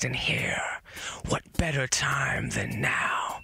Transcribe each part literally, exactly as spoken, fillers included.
past and here. What better time than now?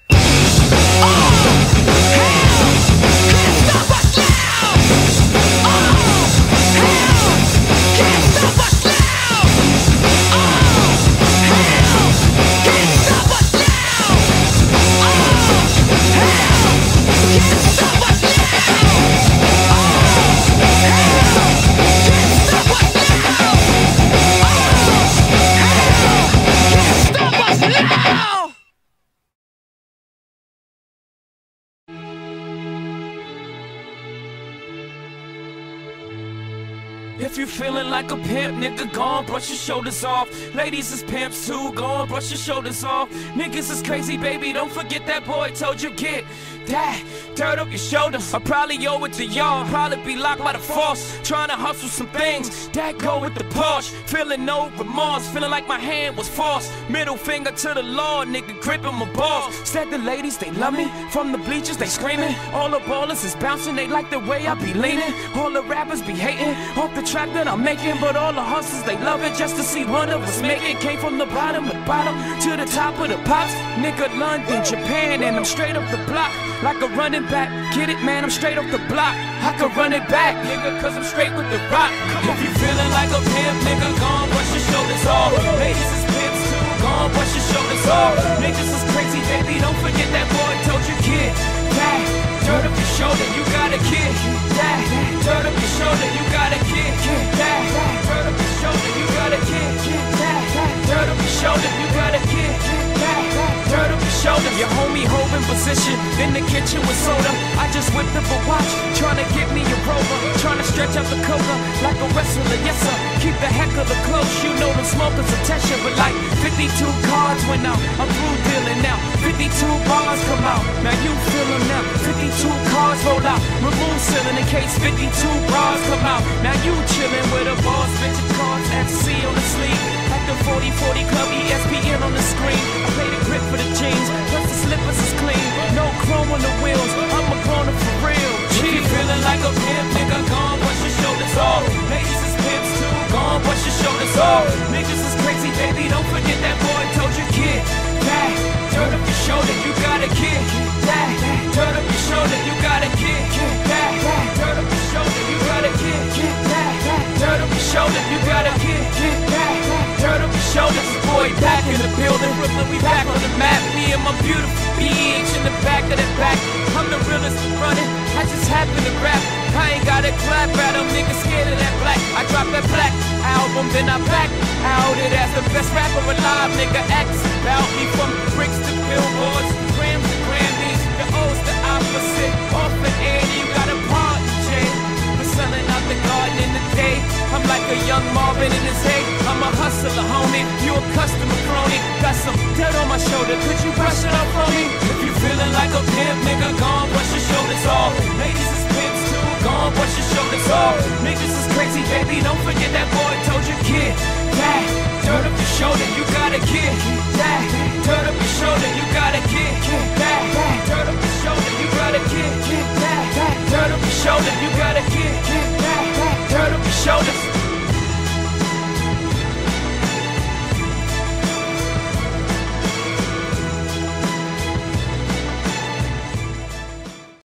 If you feeling like a pimp, nigga, go on, brush your shoulders off. Ladies is pimps too, go on, brush your shoulders off. Niggas is crazy, baby, don't forget that boy told you get that dirt up your shoulders. I probably owe it to y'all, probably be locked by the force. Trying to hustle some things, that go with the Porsche. Feeling no remorse, feeling like my hand was forced. Middle finger to the law, nigga, gripping my balls. Said the ladies, they love me, from the bleachers, they screaming. All the ballers is bouncing, they like the way I be leaning. All the rappers be hating, off the track that I'm making. But all the hustlers, they love it, just to see one of us make it. Came from the bottom of the bottom, to the top of the pops. Nigga, London, Japan, and I'm straight up the block. Like a running back, get it, man, I'm straight off the block. I can run it back, nigga, cause I'm straight with the rock. If you feeling like a pimp, nigga, go on, brush your shoulders off. Ladies is pimps too, go on, brush your shoulders off. Niggas is crazy, baby, don't forget that boy told you, kid. That dirt up your shoulder, you got a kid. That dirt up your shoulder, you got a kid. That dirt up your shoulder, you got a kid. That dirt up your shoulder, you got a kid. Dirt up your shoulder, your homie holding position in the kitchen with soda. I just whipped up a watch, trying to get me a rover, trying to stretch out the coca like a wrestler, yes sir. Keep the heck of the close, you know them smokers attention. But like fifty-two cards went out, I'm through dealing now. fifty-two bars come out, now you feel them now. fifty-two cards roll out, remove ceiling in case fifty-two bars come out. Now you chilling with a boss, bitchin' cards, F C on the sleeve. At the forty forty club, E S P N on the screen. I play the grip for the jeans, plus the slippers is clean. No chrome on the wheels, I'm a grown up for real. If you feeling like a pimp, nigga, go on, brush your shoulders off. Ladies is pimps too, go on, brush your shoulders off. Niggas is crazy, baby, don't forget that boy told you, kid. That dirt up your shoulder, you got a kid. That dirt up your shoulder, you got a kid. That dirt up your shoulder, you got a kid. That dirt up your shoulder, you got a kid. That dirt up your shoulders, boy, back in the building. Brooklyn, we back on the map. Me and my beautiful bitch in the back of the back. I'm the realest running, I just happen to rap. I ain't got a clap at them, niggas scared of that black. I dropped that black album, then I back out it as the best rapper alive. Nigga, X about me from bricks to billboards, grams to Grammys. The O's the opposite, off the Annie, you got a party, Jay. We're selling out the garden in the day. I'm like a young Marvin in his hay. I'm a hustler, homie, you a customer crony. Got some dirt on my shoulder, could you brush it off for me? If you feeling like a pimp, nigga, go on, brush your shoulders off. Ladies is pimps too, go on, brush your shoulders off. Niggas is crazy, baby, don't forget that boy told you, kid. That dirt up your shoulder, you got a kid. That dirt up your shoulder, you got a kid. That dirt up your shoulder, you got a kid. That dirt up your shoulder,